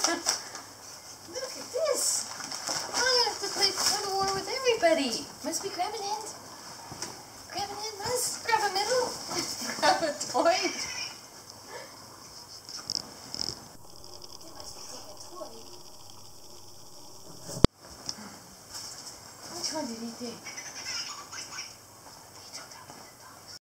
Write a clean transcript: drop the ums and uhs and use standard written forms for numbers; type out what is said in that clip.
Look at this. I'm going to have to play tug of war with everybody. Must be grab an end. Grab an end, Must. Grab a middle. Grab a toy. They must be taking a toy. Which one did he take?